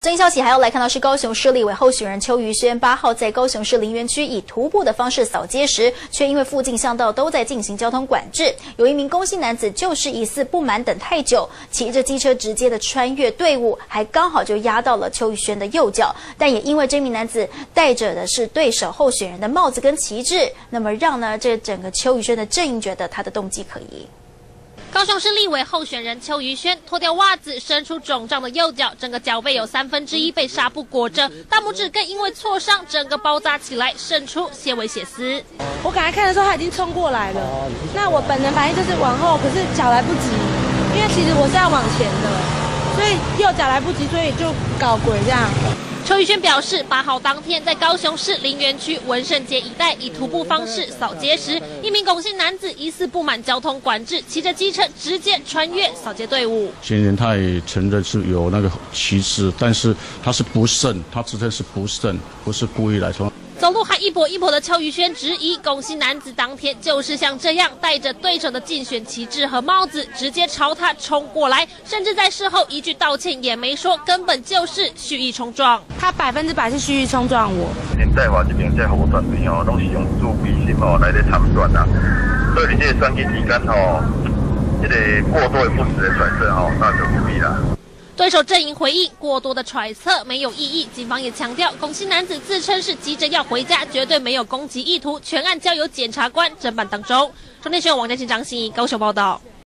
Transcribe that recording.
最新消息还要来看到是高雄市立委候选人邱于轩8号在高雄市林园区以徒步的方式扫街时，却因为附近巷道都在进行交通管制，有一名龚姓男子就是疑似不满等太久，骑着机车直接的穿越队伍，还刚好就压到了邱于轩的右脚，但也因为这名男子戴着的是对手候选人的帽子跟旗帜，那么让这整个邱于轩的阵营觉得他的动机可疑。 高雄市立委候选人邱于轩脱掉袜子，伸出肿胀的右脚，整个脚背有1/3被纱布裹着，大拇指更因为挫伤，整个包扎起来，渗出些微血丝。 我赶快看的时候，他已经冲过来了。那我本能反应就是往后，可是脚来不及，因为其实我是要往前的，所以右脚来不及，所以就搞鬼这样。 邱于轩表示，8号当天在高雄市林园区文胜街一带以徒步方式扫街时，一名龚姓男子疑似不满交通管制，骑着机车直接穿越扫街队伍。 嫌疑人他也承认是有那个歧视，但是他是不慎，他指称是不慎，不是故意来冲。 走路还一跛一跛的邱于轩质疑，龚姓男子当天就是像这样戴着对手的竞选旗帜和帽子，直接朝他冲过来，甚至在事后一句道歉也没说，根本就是蓄意冲撞。 他100%是蓄意冲撞我。 现在话这边这服务团队都是用自卫心来咧参选啊，所以你这个选举期间这个过多的不实的揣测那就不必啦。 对手阵营回应，过多的揣测没有意义。警方也强调，龚姓男子自称是急着要回家，绝对没有攻击意图，全案交由检察官侦办当中。中天新闻王家庆、张欣怡高雄报道。